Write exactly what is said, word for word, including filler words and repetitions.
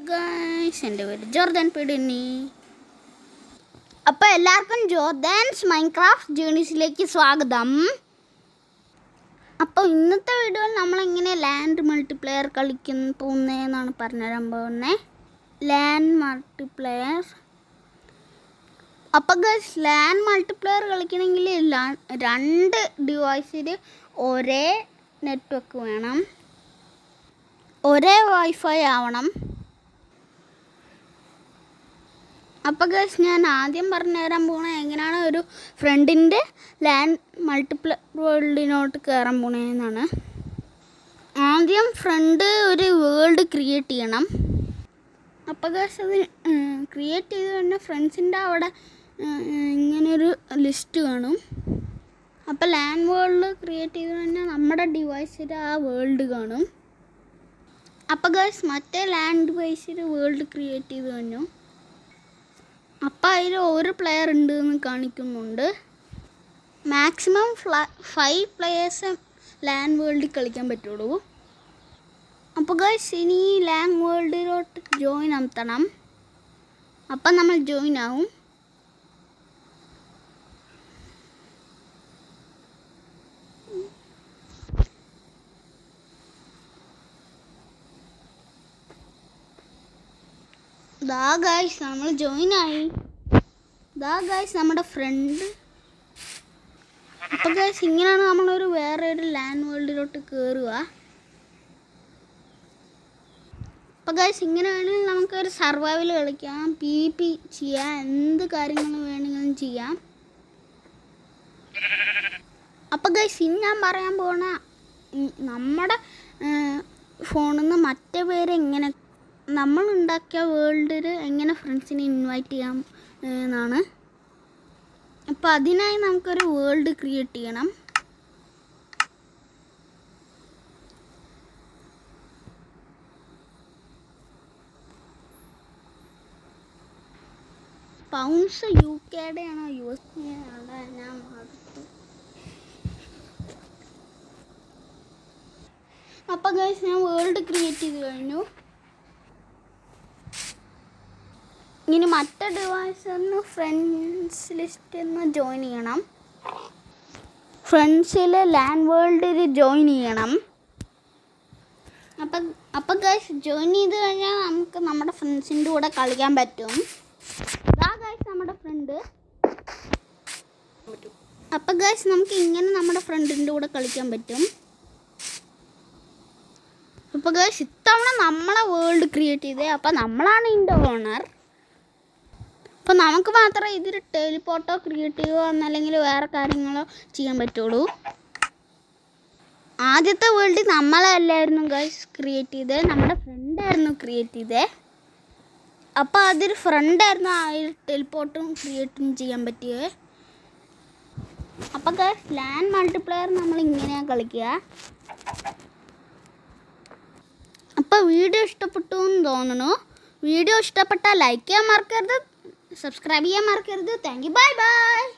guys, എൻ്റെ പേര് Jordan പിടിനി. അപ്പോൾ എല്ലാവർക്കും ജോർദാൻസ് മൈൻക്രാഫ്റ്റ് ജേർണീസിലേക്ക് സ്വാഗതം. അപ്പോൾ ഇന്നത്തെ വീഡിയോയിൽ നമ്മളെങ്ങനെ ലാൻഡ് മൾട്ടിപ്ലെയർ കളിക്കാൻ പോകുന്നതെന്നാണ് പറഞ്ഞുതരാൻ പോകുന്നത്. ലാൻഡ് മൾട്ടിപ്ലെയർ അപ്പോൾ ഗൈസ്, ലാൻഡ് മൾട്ടിപ്ലെയർ കളിക്കണമെങ്കിൽ രണ്ട് ഡിവൈസിൽ ഒരേ നെറ്റ്വർക്ക് വേണം, ഒരേ വൈഫൈ ആവണം. അപ്പോൾ ഗൈസ്, ഞാൻ ആദ്യം പറഞ്ഞു തരാൻ പോകണത് എങ്ങനെയാണ് ഒരു ഫ്രണ്ടിൻ്റെ ലാൻഡ് മൾട്ടിപ്ലെയർ വേൾഡിനോട്ട് കയറാൻ പോണതെന്നാണ്. ആദ്യം ഫ്രണ്ട് ഒരു വേൾഡ് ക്രിയേറ്റ് ചെയ്യണം. അപ്പോൾ ഗൈസ്, അത് ക്രിയേറ്റ് ചെയ്ത് തന്നെ ഫ്രണ്ട്സിൻ്റെ അവിടെ ഇങ്ങനൊരു ലിസ്റ്റ് കാണും. അപ്പോൾ ലാൻഡ് വേൾഡ് ക്രിയേറ്റ് ചെയ്ത് തന്നെ നമ്മുടെ ഡിവൈസിൽ ആ വേൾഡ് കാണും. അപ്പോൾ ഗൈസ്, മറ്റേ ലാൻഡ് ഡിവൈസിൽ വേൾഡ് ക്രിയേറ്റ് ചെയ്ത് കഴിഞ്ഞു. അപ്പോൾ അതിൽ ഒരു പ്ലെയർ ഉണ്ട് എന്ന് കാണിക്കുന്നുണ്ട്. മാക്സിമം ഫ്ല ഫൈവ് പ്ലെയേഴ്സ് ലാൻഡ് വേൾഡിൽ കളിക്കാൻ പറ്റുള്ളൂ. അപ്പോൾ ഗൈസ്, ഇനി ലാൻഡ് വേൾഡിലോട്ട് ജോയിൻ നടത്തണം. അപ്പം നമ്മൾ ജോയിൻ ആവും. ദാ ഗൈസ്, നമ്മൾ ജോയിൻ ആയി. ദാ ഗൈസ്, നമ്മുടെ ഫ്രണ്ട്. അപ്പോൾ ഗൈസ്, ഇങ്ങനെയാണ് നമ്മളൊരു വേറെ ഒരു ലാൻഡ് വേൾഡിലോട്ട് കയറുക. അപ്പോൾ ഗൈസ്, ഇങ്ങനെയാണ് നമുക്കൊരു സർവൈവൽ കളിക്കാം, പി പി ചെയ്യാം, എന്ത് കാര്യങ്ങൾ വേണമെങ്കിലും ചെയ്യാം. അപ്പോൾ ഗൈസ്, ഇനി ഞാൻ പറയാൻ പോണ നമ്മുടെ ഫോണിൽ നിന്ന് മറ്റേ പേര് എങ്ങനെ നമ്മൾ ഉണ്ടാക്കിയ വേൾഡിൽ എങ്ങനെ ഫ്രണ്ട്സിനെ ഇൻവൈറ്റ് ചെയ്യാം എന്നാണ്. അപ്പോൾ അതിനായി നമുക്കൊരു വേൾഡ് ക്രിയേറ്റ് ചെയ്യണം. പൗണ്ട്സ് യു കെയുടെ ആണോ യു എസ് ആണോ ഞാൻ മറന്നു. അപ്പോൾ ഗൈസ്, ഞാൻ വേൾഡ് ക്രിയേറ്റ് ചെയ്ത് കഴിഞ്ഞു. ഇനി മറ്റേ ഡിവൈസിന്ന് ഫ്രണ്ട്സ് ലിസ്റ്റിൽ നിന്ന് ജോയിൻ ചെയ്യണം. ഫ്രണ്ട്സിൽ ലാൻഡ് വേൾഡിൽ ജോയിൻ ചെയ്യണം. അപ്പം അപ്പം ഗൈസ്, ജോയിൻ ചെയ്ത് കഴിഞ്ഞാൽ നമുക്ക് നമ്മുടെ ഫ്രണ്ട്സിൻ്റെ കൂടെ കളിക്കാൻ പറ്റും. അതാ ഗൈസ്, നമ്മുടെ ഫ്രണ്ട്. അപ്പം ഗൈസ്, നമുക്ക് ഇങ്ങനെ നമ്മുടെ ഫ്രണ്ടിൻ്റെ കൂടെ കളിക്കാൻ പറ്റും. അപ്പോൾ ഗൈസ്, ഇത്തവണ നമ്മളെ വേൾഡ് ക്രിയേറ്റ് ചെയ്തേ. അപ്പം നമ്മളാണ് ഇതിൻ്റെ ഓണർ. അപ്പോൾ നമുക്ക് മാത്രമേ ഇതിൽ ടെലിപ്പോർട്ടോ ക്രിയേറ്റ് ചെയ്യുകയോ എന്നല്ലെങ്കിൽ വേറെ കാര്യങ്ങളോ ചെയ്യാൻ പറ്റുള്ളൂ. ആദ്യത്തെ വേൾഡ് നമ്മളല്ലായിരുന്നു ഗൈസ് ക്രിയേറ്റ് ചെയ്തത്, നമ്മുടെ ഫ്രണ്ടായിരുന്നു ക്രിയേറ്റ് ചെയ്തത്. അപ്പോൾ അതൊരു ഫ്രണ്ടായിരുന്നു ആ ടെലിപ്പോർട്ടും ക്രിയേറ്റും ചെയ്യാൻ പറ്റിയത്. അപ്പോൾ ഗൈസ്, ലാൻഡ് മൾട്ടിപ്ലെയർ നമ്മൾ ഇങ്ങനെയാണ് കളിക്കുക. അപ്പോൾ വീഡിയോ ഇഷ്ടപ്പെട്ടു എന്ന് തോന്നുന്നു. വീഡിയോ ഇഷ്ടപ്പെട്ടാൽ ലൈക്ക് ചെയ്യാൻ മറക്കരുത്, സബ്സ്ക്രൈബ് ചെയ്യാൻ മറക്കരുത്. Thank you, bye by.